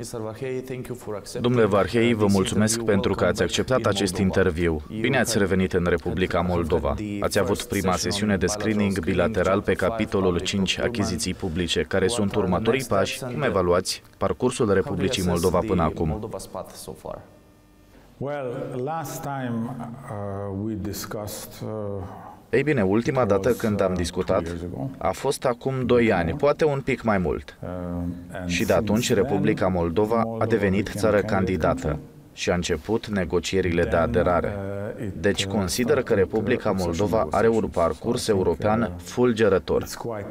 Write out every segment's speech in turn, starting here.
Domnule Varhei, vă mulțumesc pentru că ați acceptat acest interviu. Bine ați revenit în Republica Moldova. Ați avut prima sesiune de screening bilateral pe capitolul 5, achiziții publice. Care sunt următorii pași? Cum evaluați parcursul Republicii Moldova până acum? Ei bine, ultima dată când am discutat a fost acum 2 ani, poate un pic mai mult. Și de atunci Republica Moldova a devenit țară candidată și a început negocierile de aderare. Deci consider că Republica Moldova are un parcurs european fulgerător.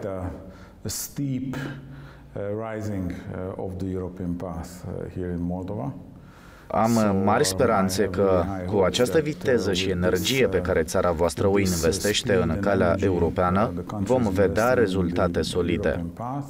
Am mari speranțe că, cu această viteză și energie pe care țara voastră o investește în calea europeană, vom vedea rezultate solide.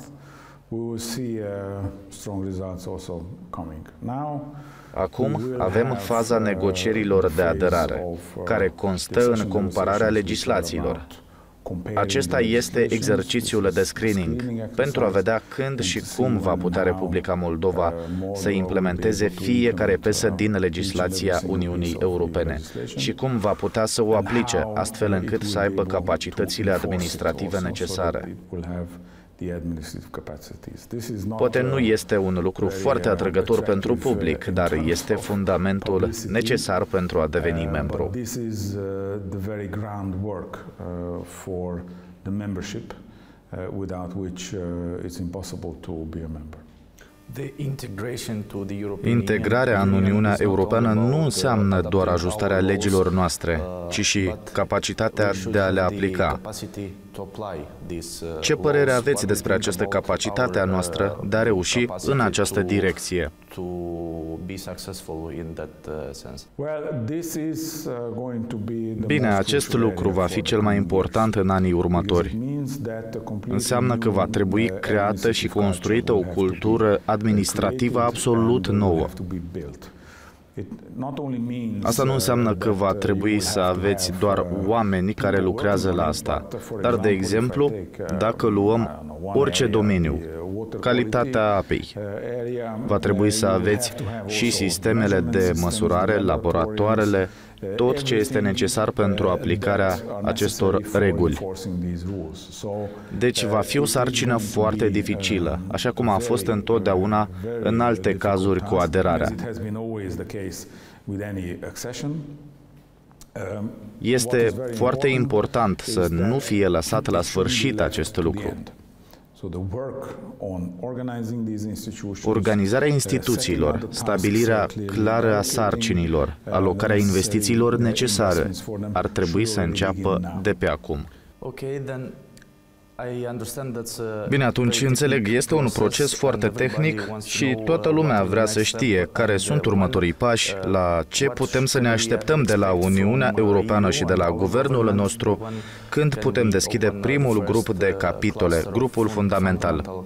Acum avem faza negocierilor de aderare, care constă în compararea legislațiilor. Acesta este exercițiul de screening, pentru a vedea când și cum va putea Republica Moldova să implementeze fiecare piesă din legislația Uniunii Europene și cum va putea să o aplice, astfel încât să aibă capacitățile administrative necesare. Poate nu este un lucru foarte atrăgător pentru public, dar este fundamentul necesar pentru a deveni membru. Integrarea în Uniunea Europeană nu înseamnă doar ajustarea legilor noastre, ci și capacitatea de a le aplica. Ce părere aveți despre această capacitate a noastră de a reuși în această direcție? Bine, acest lucru va fi cel mai important în anii următori. Înseamnă că va trebui creată și construită o cultură administrativă absolut nouă. Asta nu înseamnă că va trebui să aveți doar oameni care lucrează la asta. Dar, de exemplu, dacă luăm orice domeniu, calitatea apei, va trebui să aveți și sistemele de măsurare, laboratoarele, tot ce este necesar pentru aplicarea acestor reguli. Deci va fi o sarcină foarte dificilă, așa cum a fost întotdeauna în alte cazuri cu aderarea. Este foarte important să nu fie lăsat la sfârșit acest lucru. Organizarea instituțiilor, stabilirea clară a sarcinilor, alocarea investițiilor necesare ar trebui să înceapă de pe acum. Bine, atunci înțeleg, este un proces foarte tehnic și toată lumea vrea să știe care sunt următorii pași, la ce putem să ne așteptăm de la Uniunea Europeană și de la guvernul nostru, când putem deschide primul grup de capitole, grupul fundamental.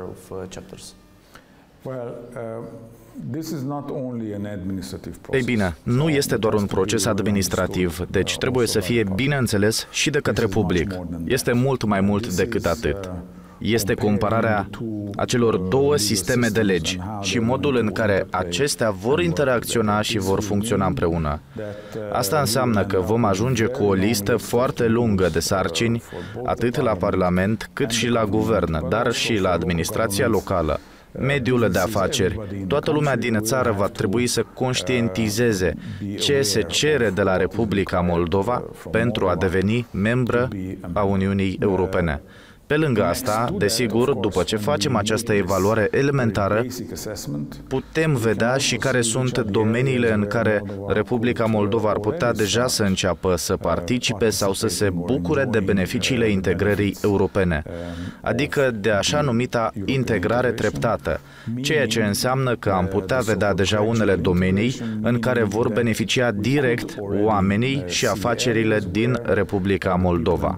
Ei bine, nu este doar un proces administrativ, deci trebuie să fie bine înțeles și de către public. Este mult mai mult decât atât. Este compararea acelor două sisteme de legi și modul în care acestea vor interacționa și vor funcționa împreună. Asta înseamnă că vom ajunge cu o listă foarte lungă de sarcini, atât la Parlament cât și la guvern, dar și la administrația locală. Mediul de afaceri, toată lumea din țară va trebui să conștientizeze ce se cere de la Republica Moldova pentru a deveni membră a Uniunii Europene. Pe lângă asta, desigur, după ce facem această evaluare elementară, putem vedea și care sunt domeniile în care Republica Moldova ar putea deja să înceapă să participe sau să se bucure de beneficiile integrării europene, adică de așa numita integrare treptată, ceea ce înseamnă că am putea vedea deja unele domenii în care vor beneficia direct oamenii și afacerile din Republica Moldova.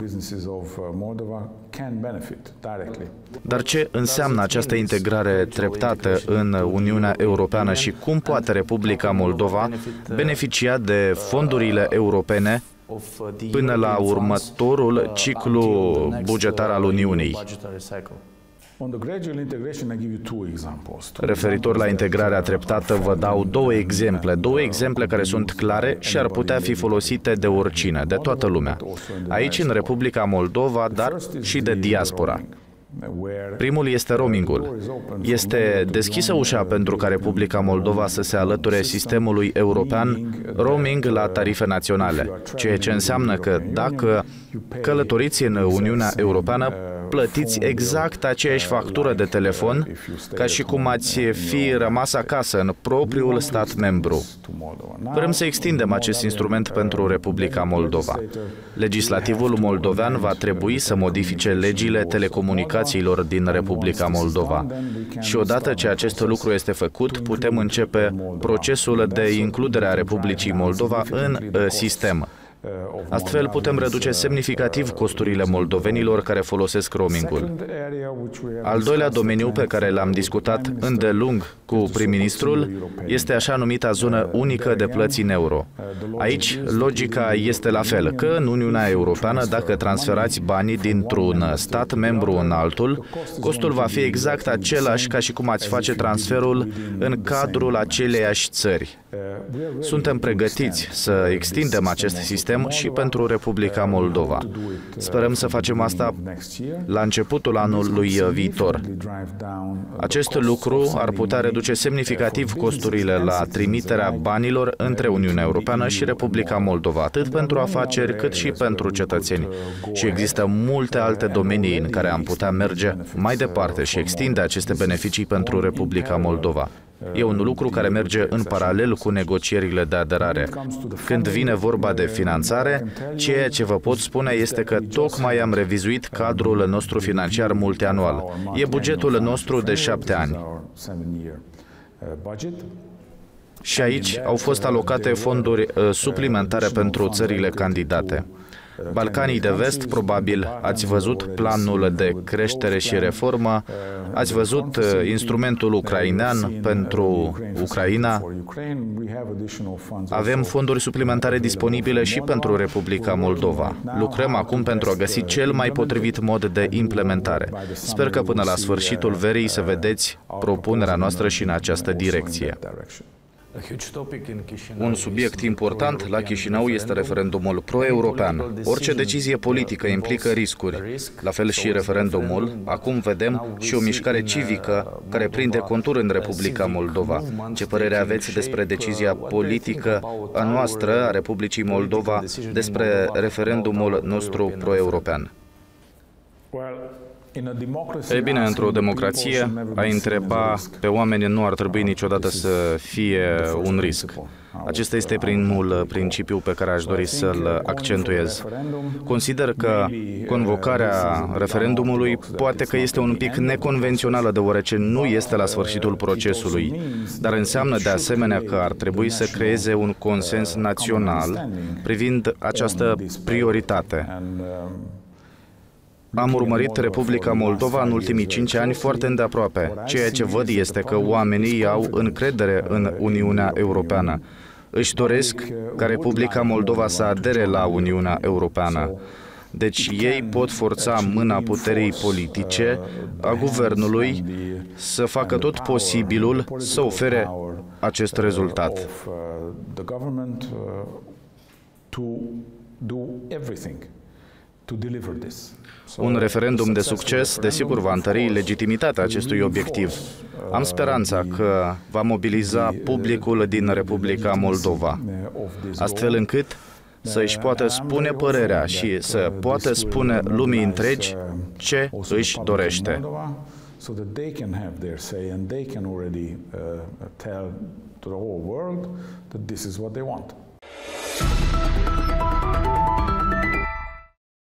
Dar ce înseamnă această integrare treptată în Uniunea Europeană și cum poate Republica Moldova beneficia de fondurile europene până la următorul ciclu bugetar al Uniunii? Referitor la integrarea treptată, vă dau două exemple care sunt clare și ar putea fi folosite de oricine, de toată lumea. Aici, în Republica Moldova, dar și de diaspora. Primul este roamingul. Este deschisă ușa pentru ca Republica Moldova să se alăture sistemului european roaming la tarife naționale, ceea ce înseamnă că dacă călătoriți în Uniunea Europeană, plătiți exact aceeași factură de telefon ca și cum ați fi rămas acasă în propriul stat membru. Vrem să extindem acest instrument pentru Republica Moldova. Legislativul moldovean va trebui să modifice legile telecomunicațiilor din Republica Moldova. Și odată ce acest lucru este făcut, putem începe procesul de includere a Republicii Moldova în sistem. Astfel putem reduce semnificativ costurile moldovenilor care folosesc roamingul. Al doilea domeniu pe care l-am discutat îndelung cu prim-ministrul este așa numita zonă unică de plăți în euro. Aici, logica este la fel, că în Uniunea Europeană, dacă transferați banii dintr-un stat membru în altul, costul va fi exact același ca și cum ați face transferul în cadrul aceleiași țări. Suntem pregătiți să extindem acest sistem și pentru Republica Moldova. Sperăm să facem asta la începutul anului viitor. Acest lucru ar putea reduce semnificativ costurile la trimiterea banilor între Uniunea Europeană și Republica Moldova, atât pentru afaceri cât și pentru cetățeni. Și există multe alte domenii în care am putea merge mai departe și extinde aceste beneficii pentru Republica Moldova. E un lucru care merge în paralel cu negocierile de aderare. Când vine vorba de finanțare, ceea ce vă pot spune este că tocmai am revizuit cadrul nostru financiar multianual. E bugetul nostru de 7 ani. Și aici au fost alocate fonduri suplimentare pentru țările candidate. Balcanii de Vest, probabil ați văzut planul de creștere și reformă, ați văzut instrumentul ucrainean pentru Ucraina. Avem fonduri suplimentare disponibile și pentru Republica Moldova. Lucrăm acum pentru a găsi cel mai potrivit mod de implementare. Sper că până la sfârșitul verii să vedeți propunerea noastră și în această direcție. Un subiect important la Chișinău este referendumul pro-european. Orice decizie politică implică riscuri. La fel și referendumul. Acum vedem și o mișcare civică care prinde contur în Republica Moldova. Ce părere aveți despre decizia politică a noastră, a Republicii Moldova, despre referendumul nostru pro-european? Ei bine, într-o democrație, a întreba pe oameni nu ar trebui niciodată să fie un risc. Acesta este primul principiu pe care aș dori să-l accentuez. Consider că convocarea referendumului poate că este un pic neconvențională, deoarece nu este la sfârșitul procesului, dar înseamnă de asemenea că ar trebui să creeze un consens național privind această prioritate. Am urmărit Republica Moldova în ultimii 5 ani foarte îndeaproape. Ceea ce văd este că oamenii au încredere în Uniunea Europeană. Își doresc ca Republica Moldova să adere la Uniunea Europeană. Deci ei pot forța mâna puterii politice a guvernului să facă tot posibilul să ofere acest rezultat. Un referendum de succes, desigur, va întări legitimitatea acestui obiectiv. Am speranța că va mobiliza publicul din Republica Moldova, astfel încât să își poată spune părerea și să poată spune lumii întregi ce își dorește. So